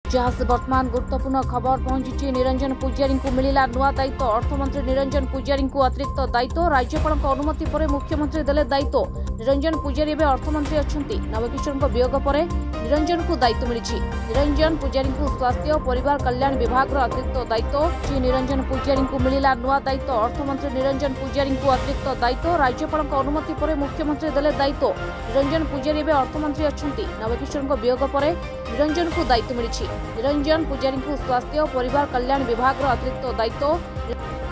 जहाँ से वर्तमान गुरुत्वपूर्ण खबर पहुंची निरंजन पुजारी को मिला नुआ दायित्व। अर्थमंत्री निरंजन पुजारी को अतिरिक्त दायित्व। राज्यपाल अनुमति पर मुख्यमंत्री देले दायित्व। निरंजन पुजारी एवं अर्थमंत्री अच्छी। नवकिशोर वियोग पर निरंजन को दायित्व मिली। निरंजन पुजारी को स्वास्थ्य और परिवार कल्याण विभाग अतिरिक्त दायित्व। निरंजन पुजारी को मिला नुआ दायित्व। अर्थमंत्री निरंजन पुजारी को अतिरिक्त दायित्व। राज्यपाल अनुमति पर मुख्यमंत्री देले दायित्व। निरंजन पुजारी एवं अर्थमंत्री अच्छी। नवकिशोर वियोग पर निरंजन को दायित्व मिली। निरंजन पुजारी को स्वास्थ्य और परिवार कल्याण विभाग अतिरिक्त दायित्व।